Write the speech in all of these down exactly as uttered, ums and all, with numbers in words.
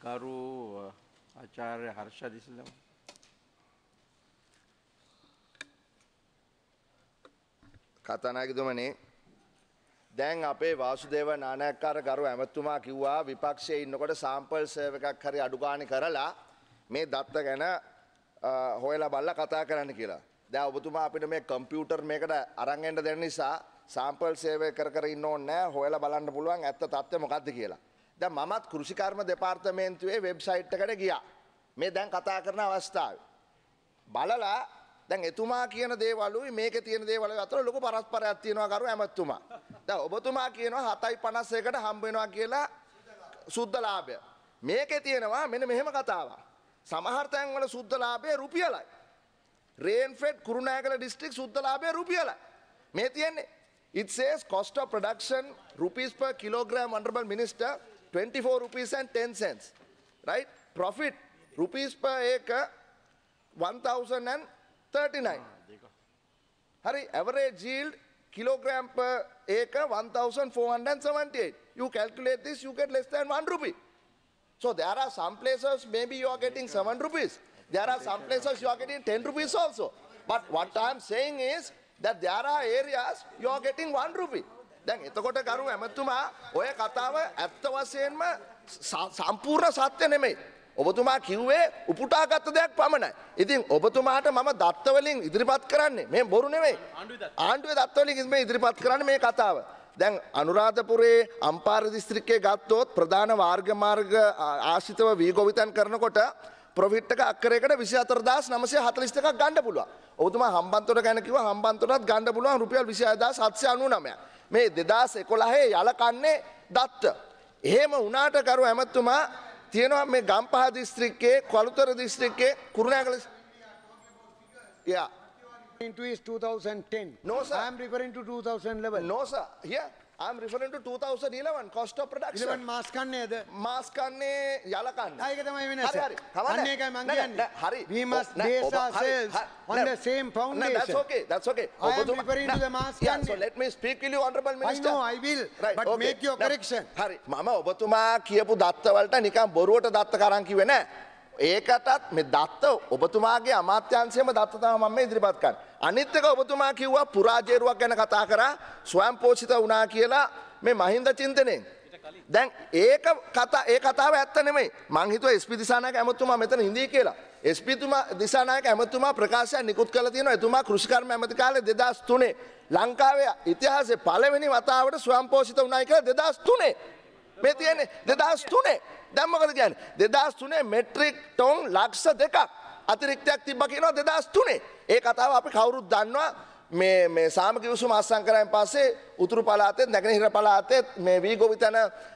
ගරු ආචාර්ය හර්ෂ දිසිලම කතානායකතුමනි දැන් අපේ වාසුදේව නානායක්කාර ගරු ඇමතුමා කිව්වා විපක්ෂයේ ඉන්නකොට සාම්පල් සර්ව් එකක් හරි අඩු ගානේ කරලා මේ දත්ත ගැන හොයලා බලලා කතා කරන්න කියලා. දැන් ඔබතුමා අපිට මේ කම්පියුටර් මේකට අරන් එන්න දෙන්න නිසා සාම්පල් සර්ව් එක කර කර ඉන්න ඕනේ නැහැ. හොයලා බලන්න පුළුවන් ඇත්ත තත්ත්වය මොකද්ද කියලා. දැන් මමත් කෘෂිකර්ම දෙපාර්තමේන්තුවේ වෙබ්සයිට් එකට ගියා. මේ දැන් කතා කරන අවස්ථාවේ බලලා දැන් එතුමා කියන දේවලුයි මේකේ තියෙන දේවල් අතර ලොකු පරස්පරයක් තියෙනවා කරු ඇමතුමා. දැන් ඔබතුමා කියනවා හතයි පනස් එකට හම්බ වෙනවා කියලා සුද්ධ ලාභය. මේකේ තියෙනවා මෙන්න මෙහෙම කතාවක්. සමහර තැන්වල සුද්ධ ලාභය රුපියලයි. රේන්ෆෙඩ් කුරුණෑගල දිස්ත්‍රික් සුද්ධ ලාභය රුපියලයි. මේ තියෙන්නේ it says cost of production rupees per kilogram, honorable minister, twenty-four rupees and ten cents. Right? Profit rupees per acre one thousand thirty-nine. Hari, average yield kilogram per acre one thousand four hundred seventy-eight. You calculate this, you get less than one rupee. So there are some places maybe you are getting seven rupees. There are some places you are getting ten rupees also. But what I am saying is that there are areas you are getting one rupee. දැන් එතකොට කරු ඇමතුමා ඔය කතාව ඇත්ත වශයෙන්ම සම්පූර්ණ සත්‍ය නෙමෙයි. ඔබතුමා කිව්වේ උපුටාගත් දෙයක් පමණයි. ඉතින් ඔබතුමාට මම දත්ත වලින් ඉදිරිපත් කරන්නේ මේ බොරු නෙමෙයි. ආණ්ඩුවේ දත්ත වලින් මේ ඉදිරිපත් කරන්නේ මේ කතාව. දැන් අනුරාධපුරයේ අම්පාර දිස්ත්‍රික්කයේ ගත්තොත් ප්‍රධාන වාර්ග මාර්ග ආශ්‍රිතව වී ගොවිතැන් කරනකොට ප්‍රොෆිට් එක අක්කරයකට විසිහතර හදාස් නවසිය හතළිස් එකක් ගන්න පුළුවන්. ඔබතුමා හම්බන්තොට ගැන කිව්වා හම්බන්තොටත් ගන්න පුළුවන් රුපියල් විසිහය හදාස් හත්සිය අනූ නවයක්. මේ දෙදාස් එකොළහේ යල කන්නේ දත්ත. එහෙම වුණාට කරු ඇමතුමා තියෙනවා මේ ගම්පහ දිස්ත්‍රික්කයේ කොළුතර දිස්ත්‍රික්කයේ Kurunegala. Yeah. Into is two thousand ten. No sir. I am referring to two thousand eleven. No sir. Here I am referring to two thousand eleven cost of production. eleven mask kannේද? මාස් කන්නේ යල කන්නේ. ආ ඒක තමයි වෙනස. හරි හරි. අන්න ඒකයි මං කියන්නේ. හරි. We must base ourselves on the same foundation. That's okay. That's okay. I am referring to the mask Yeah, kannේ. so let me speak with you honorable minister. I know I will. Right, but okay. make your correction. හරි. මම ඔබතුමා කියපු දත්ත වලට නිකන් බොරුවට දත්ත කරන් කිව්වේ නෑ. ඒකටත් මේ දත්ත ඔබතුමාගේ අමාත්‍යාංශයේම දත්ත තමයි මම මේ ඉදිරිපත් කරන්නේ. අනිත් එක ඔබතුමා කිව්වා පුරාජේරුවක් ගැන කතා කරා ස්වයං පෝෂිත වුණා කියලා මේ මහින්ද චින්තනයෙන්. දැන් ඒක කතා ඒ කතාව ඇත්ත නෙමෙයි. මං හිතුවා එස් පී දිසානායක ඇමතුමා මෙතන හිඳී කියලා. එස් පී තුමා දිසානායක ඇමතුමා ප්‍රකාශයක් නිකුත් කළා තියෙනවා. එතුමා කෘෂිකර්ම ඇමති කාලේ දෙදාස් තුනේ ලංකාවේ ඉතිහාසයේ පළවෙනි වතාවට ස්වයං පෝෂිත වුණායි කියලා දෙදාස් තුනේ. මේ තියෙන්නේ දෙදාස් තුනේ. දැන් මොකද කියන්නේ? දෙදාස් තුනේ මෙට්‍රික් ටොන් ලක්ෂ දෙකක් අතිරික්තයක් තිබ්බා කියනවා දෙදාස් තුනේ. ඒ කතාව අපි කවුරුත් දන්නවා. මේ මේ සාමක විසුම අත්සන් කරායින් පස්සේ උතුරු පළාතේ නැගෙනහිර පළාතේ මේ වී ගොවිතැන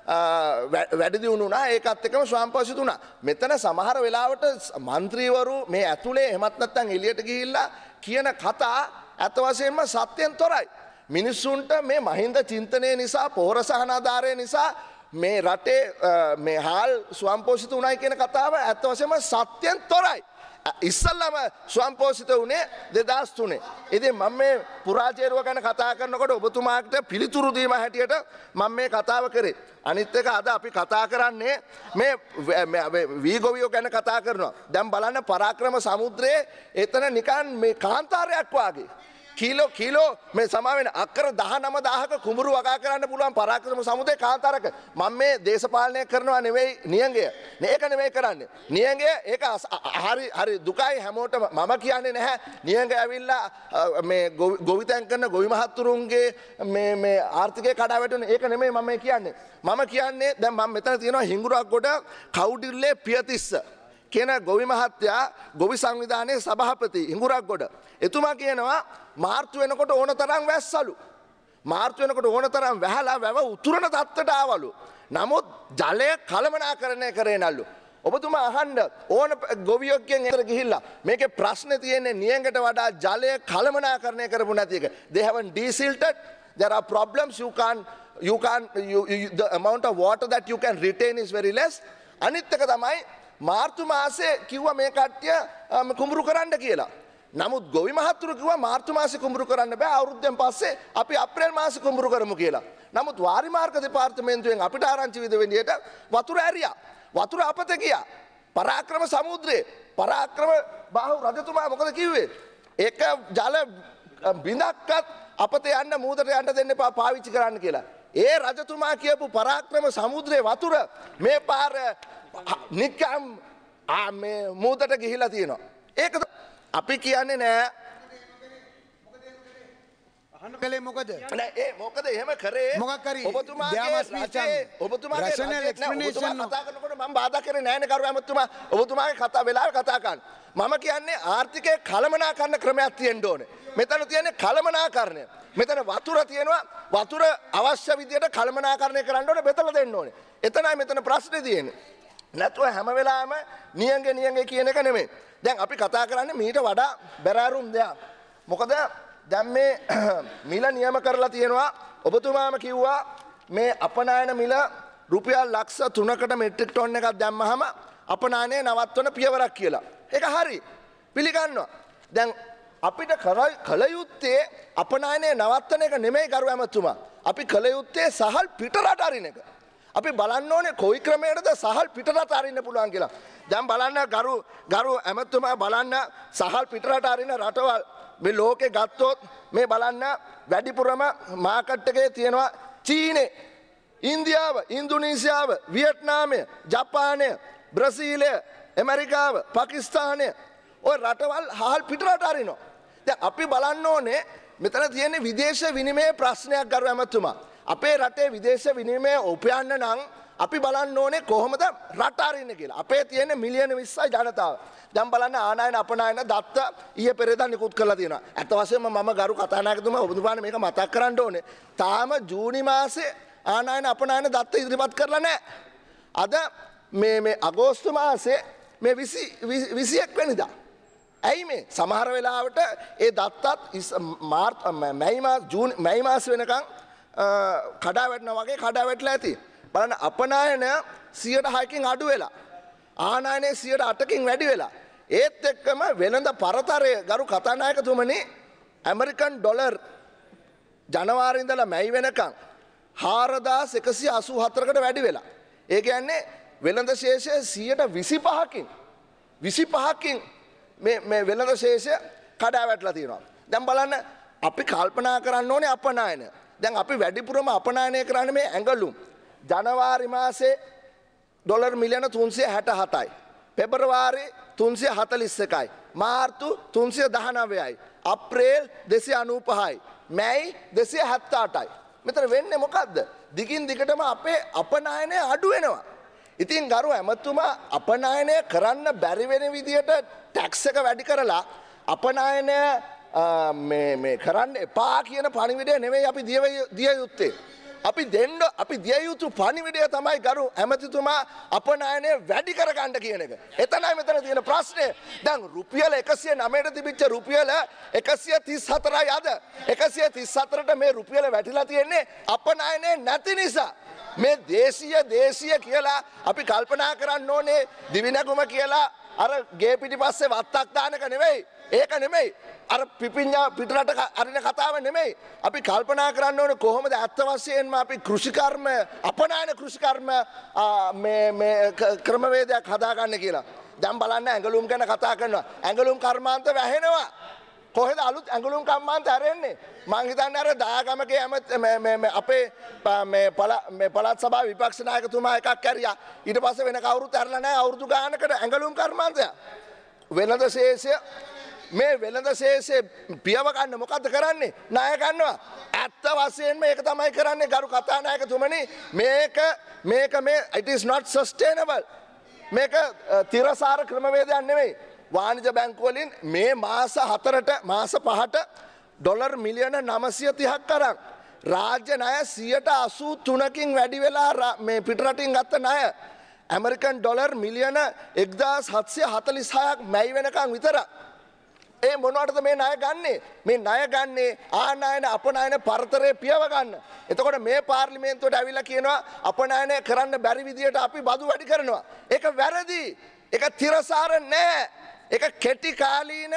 වැඩි දියුණු වුණා. ඒකත් එක්කම ස්වයංපෝෂිත වුණා. මෙතන සමහර වෙලාවට മന്ത്രിවරු මේ ඇතුලේ එහෙමත් නැත්නම් එළියට ගිහිල්ලා කියන කතා අත වශයෙන්ම සත්‍යෙන් තොරයි. මිනිස්සුන්ට මේ මහින්ද චින්තනය නිසා පොහොර සහනාධාරය නිසා මේ රටේ මේ හාල් ස්වයංපෝෂිත වුණායි කියන කතාව අත වශයෙන්ම සත්‍යෙන් තොරයි. ඉස්සල්ලාම ස්වයංපෝෂිත වුණේ දෙදාස් තුනේ. ඉතින් මම මේ පුරාජේරුව ගැන කතා කරනකොට ඔබතුමාට පිළිතුරු දීම හැටියට මම මේ කතාව කරේ. අනිත් එක අද අපි කතා කරන්නේ මේ වී ගොවියෝ ගැන කතා කරනවා. දැන් බලන්න පරාක්‍රම සමුද්‍රයේ එතන නිකන් මේ කාන්තාරයක් වාගේ. කිලෝ කිලෝ මේ සමාවෙන අක්කර දහනව දාහක කුඹුරු වගා කරන්න පුළුවන් පරාක්‍රම සමුද්‍රයේ කාන්තාරක. මම මේ දේශපාලනය කරනවා නෙවෙයි නියංගය. මේක නෙවෙයි කරන්නේ. නියංගය ඒක හරි හරි දුකයි හැමෝටම මම කියන්නේ නැහැ. නියංගය ඇවිල්ලා මේ ගොවිතැන් කරන ගොවි මහත්තුරුන්ගේ මේ මේ ආර්ථිකය කඩා වැටෙන ඒක නෙමෙයි මම කියන්නේ. මම කියන්නේ දැන් මම මෙතන තියෙනවා හිඟුරක්ගොඩ කවුඩිල්ලේ පියතිස්ස කියන ගොවි මහත්තයා ගොවි සංවිධානයේ සභාපති හිඟුරක්ගොඩ. එතුමා කියනවා මාර්තු වෙනකොට ඕන තරම් වැස්සලු. මාර්තු වෙනකොට ඕන තරම් වැහලා වැව උතුරන තත්ත්වයට ආවලු. නමුත් ජලය කළමනාකරණය කරේ නැල්ලු. ඔබතුමා අහන්න ඕන ගොවියෙක්ගෙන් එතර ගිහිල්ලා මේකේ ප්‍රශ්නේ තියෙන්නේ නියඟට වඩා ජලය කළමනාකරණය කරපු නැති එක. They haven't desilted. There are problems you can you can you, you, the amount of water that you can retain is very less. අනිත් එක තමයි මාර්තු මාසේ කිව්වා මේ කට්ටිය කුඹුරු කරන්න කියලා. නමුත් ගොවි මහත්තුරු කිව්වා මාර්තු මාසේ කුඹුරු කරන්න බෑ අවුරුද්දෙන් පස්සේ අපි අප්‍රේල් මාසේ කුඹුරු කරමු කියලා. නමුත් වාරිමාර්ග දෙපාර්තමේන්තුවෙන් අපිට ආරංචි විද වෙනියට වතුර ඇරියා. වතුර අපත ගියා. පරාක්‍රම සමුද්‍රයේ පරාක්‍රම බාහු රජතුමා මොකද කිව්වේ? එක ජල බිඳක්වත් අපත යන්න මූදට යන්න දෙන්න එපා පාවිච්චි කරන්න කියලා. ඒ රජතුමා කියපු පරාක්‍රම සමුද්‍රයේ වතුර මේ පාර නිකම් මේ මූදට ගිහිලා තියෙනවා. ඒක අපි කියන්නේ නෑ. අහන්න කලේ මොකද? නෑ ඒ මොකද එහෙම කරේ? මොකක් හරි ඔබතුමාගේ රජේ ඔබතුමාගේ rational explanation කතා කරනකොට මම බාධා කරේ නෑනේ කරු ඇමතුමා. ඔබතුමාගේ කතා වෙලාවේ කතා කරන්න. මම කියන්නේ ආර්ථිකයේ කළමනාකරණ ක්‍රමයක් තියෙන්න ඕනේ. මෙතන තියෙන්නේ කළමනාකරණය. මෙතන වතුර තියෙනවා. වතුර අවශ්‍ය විදියට කළමනාකරණය කරන්න ඕනේ බෙදලා දෙන්න ඕනේ. එතනයි මෙතන ප්‍රශ්නේ තියෙන්නේ. නැතුව හැම වෙලාවෙම නියංගේ නියංගේ කියන එක නෙමෙයි. දැන් අපි කතා කරන්නේ මීට වඩා බැරෑරුම් දෙයක්. මොකද දැන් මේ මිල නියම කරලා තියෙනවා. ඔබතුමාම කිව්වා මේ අපනයන මිල රුපියල් ලක්ෂ තුනකට මෙට්‍රික් ටන් එකක් දැම්මහම අපනයනය නවත්වන පියවරක් කියලා. ඒක හරි. පිළිගන්නවා. දැන් අපිට කළ යුත්තේ අපනයනය නවත්තන එක නෙමෙයි ගරු ඇමතුමා. අපි කළ යුත්තේ සහල් පිටරට අරින එක. අපි බලන්න ඕනේ කොයි ක්‍රමයකටද සහල් පිටරට අරින්න පුළුවන් කියලා. දැන් බලන්න ගරු ගරු ඇමතුමා බලන්න සහල් පිටරට අරින රටවල් මේ ලෝකේ ගත්තොත් මේ බලන්න වැඩිපුරම මාකට් එකේ තියෙනවා චීනේ, ඉන්දියාව, ඉන්දුනීසියාව, වියට්නාමය, ජපානය, බ්‍රසීලය, ඇමරිකාව, පාකිස්තානය ඔය රටවල් හාල් පිටරට අරිනවා. දැන් අපි බලන්න ඕනේ මෙතන තියෙන විදේශ විනිමය ප්‍රශ්නයක් ගරු ඇමතුමා. අපේ රටේ විදේශ විනිමය උපයන්න නම් අපි බලන්න ඕනේ කොහොමද රට අරින්නේ කියලා. අපේ තියෙන මිලියන විස්සයි ජනතාව. දැන් බලන්න ආනයන අපනයන දත්ත ඊයේ පෙරේදා නිකුත් කරලා තියෙනවා. ඇත්ත වශයෙන්ම මම ගරු කතානායකතුමා ඔබතුමානේ මේක මතක් කරන්න ඕනේ. තාම ජූනි මාසේ ආනයන අපනයන දත්ත ඉදිරිපත් කරලා නැහැ. අද මේ මේ අගෝස්තු මාසේ මේ විසි එක් වෙනිදා. ඇයි මේ සමහර වෙලාවට ඒ දත්තත් මාර්ච් මැයි මාස ජූනි මැයි මාස වෙනකන් කඩා වැටෙනවා වගේ කඩා වැටලා ඇති. බලන්න අපනයන සියයට හයකින් අඩු වෙලා ආනයනය සියයට අටකින් වැඩි වෙලා ඒත් එක්කම වෙළඳ පරතරය ගරු කතානායකතුමනි ඇමරිකන් ඩොලර් ජනවාරි ඉඳලා මැයි වෙනකන් හාරදාස් එකසිය අසූ හතරකට වැඩි වෙලා. ඒ කියන්නේ වෙළඳ ශේෂය සියයට විසිපහකින් විසිපහකින් මේ මේ වෙළඳ ශේෂය කඩා වැටලා තියෙනවා. දැන් බලන්න අපි කල්පනා කරන්න ඕනේ අපනයන. දැන් අපි වැඩිපුරම අපනයනය කරන්නේ මේ ඇඟලුම්. ජනවාරි මාසේ ඩොලර් මිලියන තුන්සිය හැට හතයි. පෙබරවාරි තුන්සිය හතලිස් එකයි. මාර්තු තුන්සිය දහනවයයි. අප්‍රේල් දෙසිය අනූපහයි. මැයි දෙසිය හැත්ත අටයි. මෙතන වෙන්නේ මොකද්ද? දිගින් දිගටම අපේ අපනයනය අඩු වෙනවා. ඉතින් ගරු ඇමතුමා අපනයනය කරන්න බැරි වෙන විදියට ටැක්ස් එක වැඩි කරලා අපනයනය මේ මේ කරන්න එපා කියන පණිවිඩය නෙවෙයි අපි දිය යුත්තේ. අපි දෙන්න අපි දිය යුතු පණිවිඩය තමයි ගරු ඇමතිතුමා අපනයනය වැඩි කරගන්න කියන එක. එතනයි මෙතන තියෙන ප්‍රශ්නේ. දැන් රුපියල එකසිය නවයට තිබිච්ච රුපියල එකසිය තිස් හතරයි අද. එකසිය තිස් හතරට මේ රුපියල වැටිලා තියෙන්නේ අපනයනය නැති නිසා. මේ දේශීය දේශීය කියලා අපි කල්පනා කරන්න ඕනේ දිවිනැගුම කියලා අර ගේ පිටිපස්සේ වත්තක් දාන එක නෙවෙයි. ඒක නෙමෙයි. අර පිපිඤ්ඤා පිටරට අරින කතාව නෙමෙයි. අපි කල්පනා කරන්න ඕනේ කොහොමද ඇත්ත වශයෙන්ම අපි කෘෂිකර්ම අපනයන කෘෂිකර්ම මේ මේ ක්‍රමවේදයක් හදාගන්න කියලා. දැන් බලන්න ඇඟලුම් ගැන කතා කරනවා. ඇඟලුම් කර්මාන්ත වැහෙනවා. කොහෙද අලුත් ඇඟලුම් කර්මාන්ත හැරෙන්නේ? මං හිතන්නේ අර දාගමගේ මේ අපේ මේ මේ පළාත් සභාවේ විපක්ෂ නායකතුමා එකක් කැරියා. ඊට පස්සේ වෙන කවුරුත් ඇරලා නැහැ අවුරුදු ගානකට ඇඟලුම් කර්මාන්තය. වෙනද ශේෂය මේ වෙළඳ ශේෂය පියව ගන්න මොකද්ද කරන්නේ? ණය ගන්නවා. ඇත්ත වශයෙන්ම මේක තමයි කරන්නේ ගරු කතානායකතුමනි. මේක මේක මේ it is not sustainable. මේක තිරසාර ක්‍රමවේදයක් නෙමෙයි. වාණිජ බැංකු වලින් මේ මාස හතරට මාස පහට ඩොලර් මිලියන නවසිය තිහක් අරන් රාජ්‍ය ණය සියයට අසූ තුනකින් වැඩි වෙලා මේ පිටරටින් ගත්ත ණය ඇමරිකන් ඩොලර් මිලියන එක්දාස් හත්සිය හතලිස් හයක් මැයි වෙනකන් විතර. ඒ මොනවටද මේ ණය ගන්නේ? මේ ණය ගන්නේ ආනයන අපනයන පරතරය පියව ගන්න. එතකොට මේ පාර්ලිමේන්තුවට ඇවිල්ලා කියනවා අපනයන කරන්න බැරි විදියට අපි බදු වැඩි කරනවා. ඒක වැරදි. ඒක තිරසාර නෑ. ඒක කෙටි කාලීන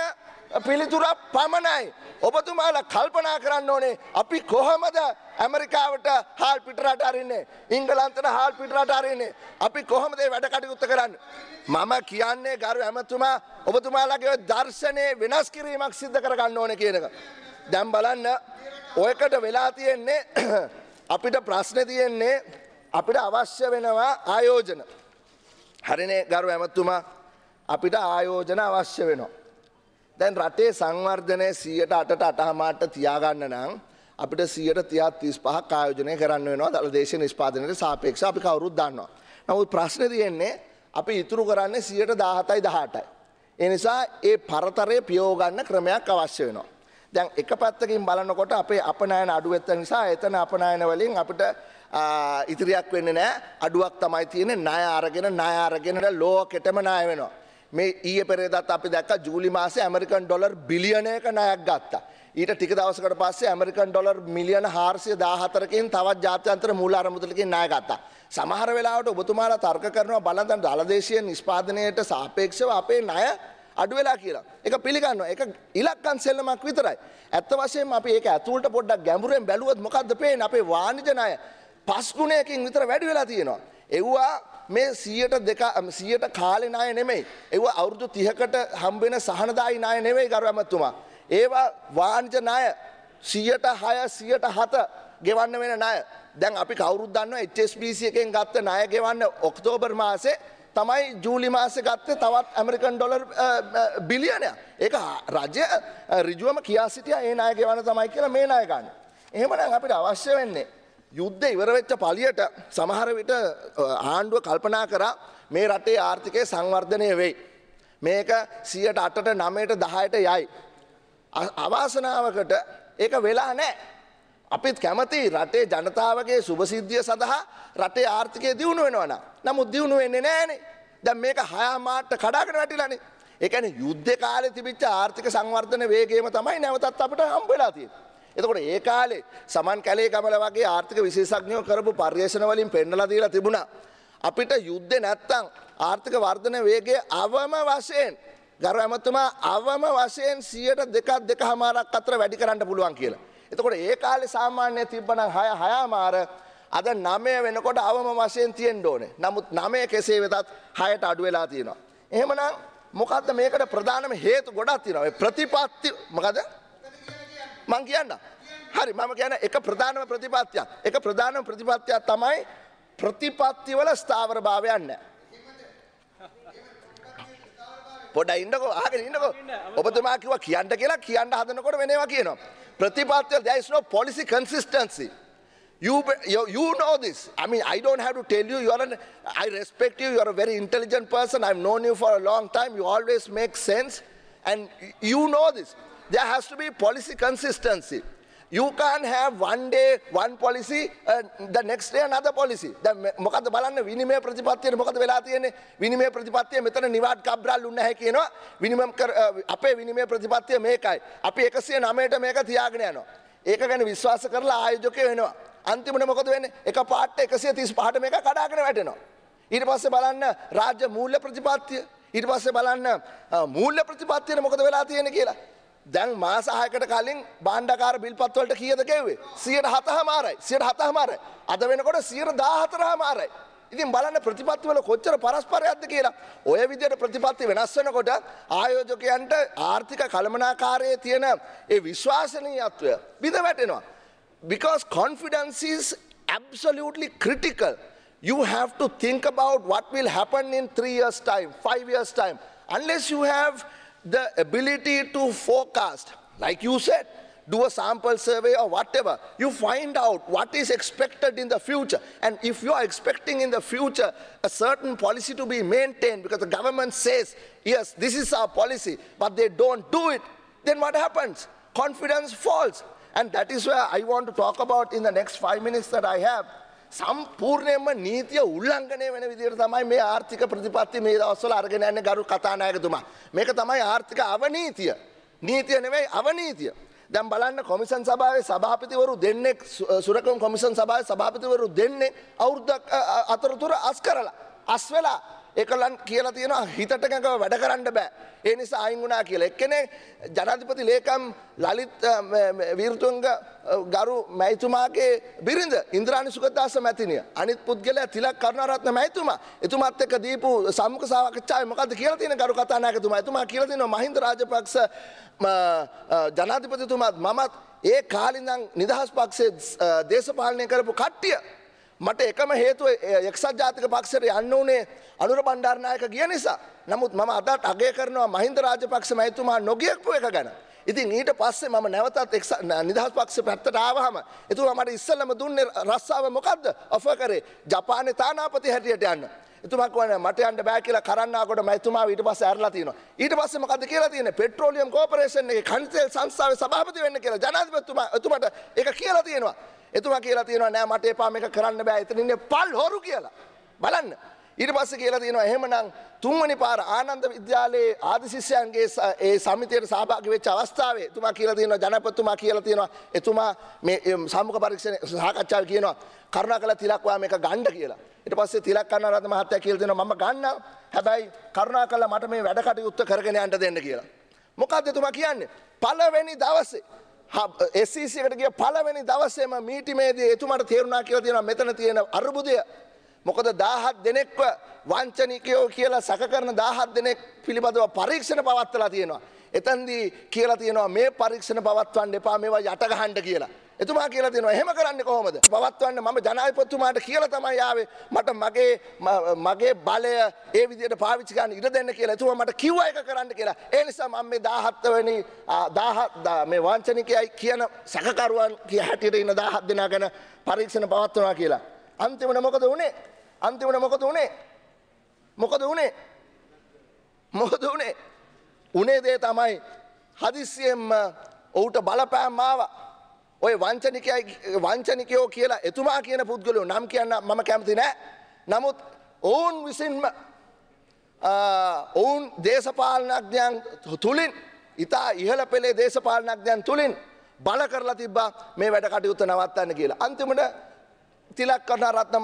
පිළිතුරක් පමණයි. ඔබතුමාලා කල්පනා කරන්න ඕනේ අපි කොහොමද ඇමරිකාවට හාල් පිටරට අරින්නේ, ඉංගලන්තයට හාල් පිටරට අරින්නේ, අපි කොහොමද මේ වැඩ කටයුතු කරන්නේ? මම කියන්නේ ගරු ඇමතුමා ඔබතුමාලාගේ දර්ශනයේ වෙනස් කිරීමක් සිදු කර ගන්න ඕනේ කියන එක. දැන් බලන්න ඔයකට වෙලා තියෙන්නේ අපිට ප්‍රශ්නේ තියෙන්නේ අපිට අවශ්‍ය වෙනවා ආයෝජන. හරිනේ ගරු ඇමතුමා අපිට ආයෝජන අවශ්‍ය වෙනවා. දැන් රටේ සංවර්ධනය සියයට අටට අටහමාරට තියාගන්න නම් අපිට සියයට තිහක් තිස් පහක් ආයෝජනය කරන්න වෙනවා දළ දේශීය නිෂ්පාදනයට සාපේක්ෂව අපි කවුරුත් දන්නවා. නමුත් ප්‍රශ්නේ තියෙන්නේ අපි ඉතුරු කරන්නේ සියයට දාහතයි දහඅටයි. ඒ නිසා ඒ පරතරය පියව ගන්න ක්‍රමයක් අවශ්‍ය වෙනවා. දැන් එක පැත්තකින් බලනකොට අපේ අපනයන අඩු වෙච්ච නිසා එතන අපනයන වලින් අපිට ඉතිරියක් වෙන්නේ නැහැ. අඩුවක් තමයි තියෙන්නේ. ණය අරගෙන ණය අරගෙන ලෝකෙටම ණය වෙනවා. මේ ඊයේ පෙරේදාත් අපි දැක්කා ජූලි මාසේ ඇමරිකන් ඩොලර් බිලියනයක ණයක් ගත්තා. ඊට ටික දවසකට පස්සේ ඇමරිකන් ඩොලර් මිලියන හාරසිය දාහතරකින් තවත් ජාත්‍යන්තර මූල අරමුදලකින් ණය ගත්තා. සමහර වෙලාවට ඔබතුමාලා තර්ක කරනවා බලන්න දැන් දළ දේශීය නිෂ්පාදනයට සාපේක්ෂව අපේ ණය අඩු වෙලා කියලා. ඒක පිළිගන්නවා. ඒක ඉලක්කම් සෙල්ලමක් විතරයි. ඇත්ත වශයෙන්ම අපි ඒක ඇතුළට පොඩ්ඩක් ගැඹුරෙන් බැලුවොත් මොකද්ද පේන්නේ? අපේ වාණිජ ණය පස් ගුණයකින් විතර වැඩි වෙලා තියෙනවා. එව්වා මේ සියයට දෙක සියයට කාලේ ණය නෙමෙයි. ඒවා අවුරුදු තිහකට හම්බ වෙන සහනදායි ණය නෙමෙයි ගරු ඇමතුමා. ඒවා වාණිජ ණය සියයට හය සියයට හත ගෙවන්න වෙන ණය. දැන් අපි කවුරුත් දන්නවා එච් එස් බී සී එකෙන් ගත්ත ණය ගෙවන්න ඔක්තෝබර් මාසේ තමයි ජූලි මාසේ ගත්තේ තවත් ඇමරිකන් ඩොලර් බිලියනයක්. ඒක රජය ඍජුවම කියා සිටියා ඒ ණය ගෙවන්න තමයි කියලා මේ ණය ගන්න. එහෙමනම් අපිට අවශ්‍ය වෙන්නේ යුද්ධ ඉවර වෙච්ච පළියට සමහර විට ආණ්ඩුව කල්පනා කරා මේ රටේ ආර්ථිකය සංවර්ධනය වෙයි. මේක සියයට අටට නවයට දහයට යයි. අවාසනාවකට ඒක වෙලා නැහැ. අපිත් කැමති රටේ ජනතාවගේ සුභසිද්ධිය සඳහා රටේ ආර්ථිකය දියුණු වෙනවා නම්. නමුත් දියුණු වෙන්නේ නැහනේ. දැන් මේක හයාමාට කඩාගෙන වැටිලානේ. ඒ කියන්නේ යුද්ධ කාලේ තිබිච්ච ආර්ථික සංවර්ධන වේගයම තමයි නැවතත් අපිට හම්බ වෙලා තියෙන්නේ. එතකොට ඒ කාලේ සමන් කැලේ කමල වගේ ආර්ථික විශේෂඥයෝ කරපු පර්යේෂණ වලින් පෙන්නලා දීලා තිබුණා අපිට යුද්ධේ නැත්තම් ආර්ථික වර්ධන වේගය අවම වශයෙන් ගරු ඇමතුමා අවම වශයෙන් සියයට දෙකක් දෙකමාරක් අතර වැඩි කරන්න පුළුවන් කියලා. එතකොට ඒ කාලේ සාමාන්‍ය තිබ්බනම් හය හයමාර අද නවය වෙනකොට අවම වශයෙන් තියෙන්න ඕනේ. නමුත් නවය කෙසේ වෙතත් හයට අඩු වෙලා තියෙනවා. එහෙමනම් මොකද්ද මේකට ප්‍රධානම හේතු ගොඩක් තියෙනවා. ඒ ප්‍රතිපත්ති මොකද? මං කියන්න. හරි මම කියන්නේ එක ප්‍රධානම ප්‍රතිපත්තියක්. එක ප්‍රධානම ප්‍රතිපත්තියක් තමයි ප්‍රතිපත්තිවල ස්ථාවරභාවයක් නැහැ. පොඩ්ඩක් ඉන්නකෝ අහගෙන ඉන්නකෝ. ඔබතුමා කිව්වා කියන්න කියලා කියන්න හදනකොට වෙන ඒවා කියනවා. ප්‍රතිපත්තිවල there is no policy consistency. You, you you know this. I mean I don't have to tell you. You are an, I respect you. You are a very intelligent person. I've known you for a long time. You always make sense and you know this. There has to be policy consistency. You can't have one day one policy, uh, the next day another policy. දැන් මොකද්ද බලන්න විනිමය ප්‍රතිපත්තියේ මොකද වෙලා තියෙන්නේ? විනිමය ප්‍රතිපත්තිය මෙතන නිවාඩ් කබ්‍රාල් උන්නේ නැහැ කියනවා. විනිමය අපේ විනිමය ප්‍රතිපත්තිය මේකයි. අපි එකසිය නවයට මේක තියාගෙන යනවා. ඒක ගැන විශ්වාස කරලා ආයෝජකයෝ වෙනවා. අන්තිමට මොකද වෙන්නේ? එක පාට එකසිය තිස් පහට මේක කඩාගෙන වැටෙනවා. ඊට පස්සේ බලන්න රාජ්‍ය මූල්‍ය ප්‍රතිපත්තිය. ඊට පස්සේ බලන්න මූල්‍ය ප්‍රතිපත්තියේ මොකද වෙලා තියෙන්නේ කියලා. දැන් මාස හයකට කලින් භාණ්ඩාකාර බිල්පත් වලට කීයද ගෙව්වේ? සියයට හතමාරයි. සියයට හතමාරයි. අද වෙනකොට සියයට දාහතරමාරයි. ඉතින් බලන්න ප්‍රතිපත්ති වල කොච්චර පරස්පරයක්ද කියලා. ඔය විදිහට ප්‍රතිපත්ති වෙනස් වෙනකොට ආයෝජකයන්ට ආර්ථික කළමනාකාරයේ තියෙන ඒ විශ්වාසනීයත්වය බිඳ වැටෙනවා. Because confidence is absolutely critical. You have to think about what will happen in three years time, five years time. Unless you have the ability to forecast, like you said, do a sample survey or whatever, you find out what is expected in the future. And if you are expecting in the future a certain policy to be maintained because the government says, yes, this is our policy, but they don't do it, then what happens? Confidence falls. And that is where I want to talk about in the next five minutes that I have. සම්පූර්ණයෙන්ම නීතිය උල්ලංඝනය වෙන විදිහට තමයි මේ ආර්ථික ප්‍රතිපත්ති මේ දවස්වල අරගෙන යන්නේ ගරු කතානායකතුමා. මේක තමයි ආර්ථික අවනීතිය. නීතිය නෙවෙයි අවනීතිය. දැන් බලන්න කොමිෂන් සභාවේ සභාපතිවරු දෙන්නෙක් සුරකම් කොමිෂන් සභාවේ සභාපතිවරු දෙන්නෙක් අවුරුද්දක් අතරතුර අස් කරලා අස් වෙලා ඒකලන් කියලා තියෙනවා හිතට ගඟව වැඩ කරන්න බෑ. ඒ නිසා අයින් වුණා කියලා. එක්කෙනෙක් ජනාධිපති ලේකම් ලලිත් වීරතුංග ගරු මැතිතුමාගේ බිරිඳ ඉන්ද්‍රාණි සුගතදාස මැතිණිය. අනිත් පුද්ගලයා තිලක් කරුණාරත්න මැතිතුමා. එතුමාත් එක්ක දීපු සම්මුඛ සාකච්ඡාවේ මොකද්ද කියලා තියෙන ගරු කතානායකතුමා. එතුමා කියලා තියෙනවා මහින්ද රාජපක්ෂ ජනාධිපතිතුමාත් මමත් ඒ කාලේ ඉඳන් නිදහස් පක්ෂයේ දේශපාලනය කරපු කට්ටිය මට එකම හේතුව එක්සත් ජාතික පක්ෂයට යන්න උනේ අනුර බණ්ඩාරනායක ගිය නිසා. නමුත් මම අදට අගය කරනවා මහින්ද රාජපක්ෂ මැතිතුමා නොගියපු එක ගැන. ඉතින් ඊට පස්සේ මම නැවතත් නිදහස් පක්ෂ පැත්තට ආවහම එතුමා මට ඉස්සෙල්ලම දුන්නේ රස්සාව මොකද්ද? ඔෆර් කරේ ජපානයේ තානාපති හැටියට යන්න. එතුමා කියන්නේ මට යන්න බෑ කියලා කරන්නාකොට මැතිතුමාව ඊට පස්සේ ඇරලා තියෙනවා. ඊට පස්සේ මොකද්ද කියලා තියෙන්නේ? පෙට්‍රෝලියම් කෝපරේෂන් එකේ ඛනිජ තෙල් සංස්ථාවේ සභාපති වෙන්න කියලා ජනාධිපතිතුමා එතුමාට ඒක කියලා තියෙනවා. එතුමා කියලා තියෙනවා නෑ මට එපා මේක කරන්න බෑ එතන ඉන්නේ පල් හොරු කියලා. බලන්න. ඊට පස්සේ කියලා තියෙනවා එහෙමනම් තුන්වෙනි පාර ආනන්ද විද්‍යාලයේ ආදි ශිෂ්‍යයන්ගේ ඒ සමිතියට සහභාගී වෙච්ච අවස්ථාවේ එතුමා කියලා තියෙනවා ජනපතිතුමා කියලා තියෙනවා එතුමා මේ සම්මුඛ පරීක්ෂණ සාකච්ඡාවේ කියනවා කරුණාකරලා තිලක් ඔයා මේක ගන්න කියලා. ඊට පස්සේ තිලක් කරුණාරත්න මහත්තයා කියලා තියෙනවා මම ගන්නවා. හැබැයි කරුණාකරලා මට මේ වැඩ කටයුත්ත කරගෙන යන්න දෙන්න කියලා. මොකද්ද එතුමා කියන්නේ? පළවෙනි දවසේ S E C එකට ගිය පළවෙනි දවසේම මීටිමේදී එතුමාට තේරුණා කියලා තියෙනවා මෙතන තියෙන අරුබුදය. මොකද දහහත් දෙනෙක්ව වංචනිකයෝ කියලා සැක කරන දහහත් දෙනෙක් පිළිබඳව පරීක්ෂණ පවත්වලා තියෙනවා. එතෙන්දී කියලා තියෙනවා මේ පරීක්ෂණ පවත්වන්න එපා මේවා යට ගහන්න කියලා. එතුමා කියලා තියෙනවා එහෙම කරන්නේ කොහොමද? පවත්වන්න මම ජනාධිපතිතුමාට කියලා තමයි ආවේ මට මගේ මගේ බලය ඒ විදිහට පාවිච්චි කරන්න ඉඩ දෙන්න කියලා. එතුමා මට කිව්වා ඒක කරන්න කියලා. ඒ නිසා මම මේ දහහත් වෙනි දහහත් මේ වංචනිකයයි කියන සැකකරුවන් කිය හැටියට ඉන්න දහහත් දෙනා ගැන පරීක්ෂණ පවත්වනවා කියලා. අන්තිමට මොකද වුනේ? අන්තිමට මොකද වුනේ? මොකද වුනේ? මොකද වුනේ? උනේ දේ තමයි හදිස්සියෙන්ම ඔහුට බලපෑම් ආවා. ඔය වංචනිකයයි වංචනිකයෝ කියලා එතුමා කියන පුද්ගලයෝ නම් කියන්න මම කැමති නෑ. නමුත් ඔවුන් විසින්ම ඔවුන් දේශපාලනඥයන් තුලින් ඉතා ඉහළ පෙළේ දේශපාලනඥයන් තුලින් බල කරලා තිබ්බා මේ වැඩ කටයුත්ත නවත්තන්න කියලා. අන්තිමට තිලක් කරුණාරත්න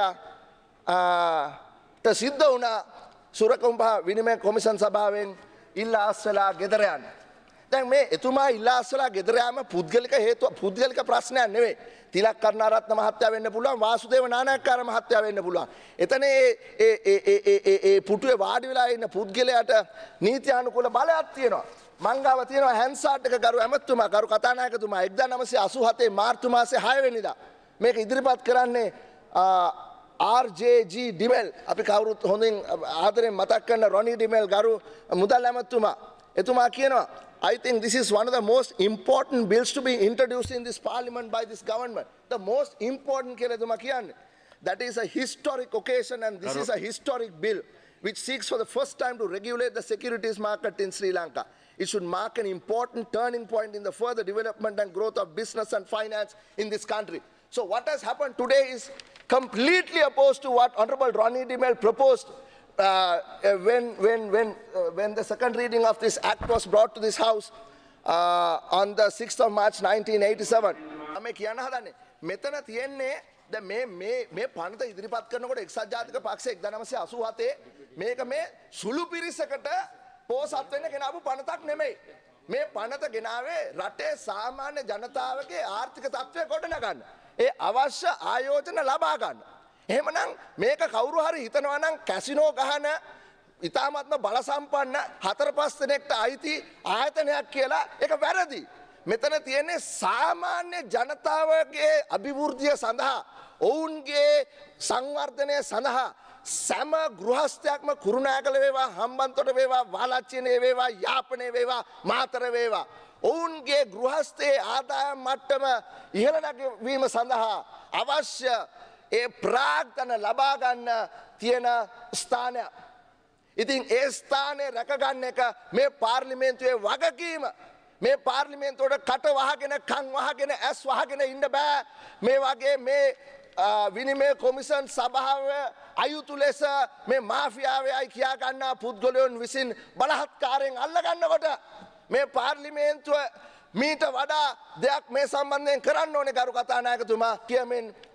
මහත්තයාට සිද්ධ වුණා සුරකුම්භ විනිමය කොමිෂන් සභාවෙන් ඉල්ලා අස්වලා ගෙදර යන්න. දැන් මේ එතුමා ඉල්ලා අස්වලා ගෙදර යාම පුද්ගලික හේතුව පුද්ගලික ප්‍රශ්නයක් නෙවෙයි. තිලක් කරුණාරත්න මහත්තයා වෙන්න පුළුවන් වාසුදේව නානායක්කාර මහත්තයා වෙන්න පුළුවන්. එතන ඒ ඒ ඒ ඒ ඒ පුටුවේ වාඩි වෙලා ඉන්න පුද්ගලයාට නීත්‍යානුකූල බලයක් තියෙනවා. මංගාව තියෙනවා හැන්සාට් එක ගරු ඇමතුමා ගරු කතානායකතුමා එක්දාස් නවසිය අසූ හතේ මාර්තු මාසේ හය වෙනිදා මේක ඉදිරිපත් කරන්නේ R J G ඩිමෙල් අපි කවුරුත් හොඳින් ආදරෙන් මතක් කරන රොනි ඩිමෙල් ගරු මුදල් ඇමතුමා එතුමා කියනවා I think this is one of the most important bills to be introduced in this parliament by this government. The most important කියලා එතුමා කියන්නේ. That is a historic occasion and this is a historic bill which seeks for the first time to regulate the securities market in Sri Lanka. It should mark an important turning point in the further development and growth of business and finance in this country. So what has happened today is completely opposed to what Honorable Ronnie DeMel proposed uh, when, when, when, uh, when the second reading of this act was brought to this house uh, on the sixth of March nineteen eighty-seven. මේ කියන්න හදන්නේ මෙතන තියෙන්නේ දැන් මේ මේ මේ පනත ඉදිරිපත් කරනකොට එක්සත් ජාතික පක්ෂ එක්දාස් නවසිය අසූ හතේ මේක මේ සුළු පිරිසකට පෝසත් වෙන්න ගෙනාවු පනතක් නෙමෙයි. මේ පනත ගෙනාවේ රටේ සාමාන්‍ය ජනතාවගේ ආර්ථික තත්ත්වය ගොඩනගන්න. ඒ අවශ්‍ය ආයෝජන ලබා ගන්න. එහෙමනම් මේක කවුරු හරි හිතනවා නම් කැසිනෝ ගහන ඉතාමත්ම බල සම්පන්න හතර පහ දෙනෙක්ට අයිති ආයතනයක් කියලා ඒක වැරදි. මෙතන තියෙන්නේ සාමාන්‍ය ජනතාවගේ අභිවෘද්ධිය සඳහා ඔවුන්ගේ සංවර්ධනය සඳහා සෑම ගෘහස්ථයක්ම කුරුණෑගල වේවා හම්බන්තොට වේවා වාලච්චිනේ වේවා යාපනයේ වේවා මාතර වේවා ඔවුන්ගේ ගෘහස්ථයේ ආදායම් මට්ටම ඉහළ නැගවීම සඳහා අවශ්‍ය ඒ ප්‍රාග්ධන ලබා ගන්න තියෙන ස්ථානය. ඉතින් ඒ ස්ථානය රැකගන්න එක මේ පාර්ලිමේන්තුවේ වගකීම. මේ පාර්ලිමේන්තුවට කට වහගෙන කන් වහගෙන ඇස් වහගෙන ඉන්න බෑ. මේ වගේ මේ විනිමය කොමිෂන් සභාව අයුතු ලෙස මේ මාෆියාවේ අය කියා ගන්නා පුද්ගලයන් විසින් බලහත්කාරයෙන් අල්ලගන්නකොට මේ පාර්ලිමේන්තුව මීට වඩා දෙයක් මේ සම්බන්ධයෙන් කරන්න ඕනේ ගරු කතානායකතුමා කියමින්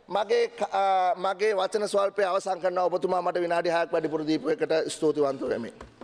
මගේ ක- අ, මගේ වචන ස්වල්පය අවසන් කරනවා ඔබතුමා මට විනාඩි හයක් වැඩිපුර දීපු එකට ස්තුතිවන්ත වෙමි.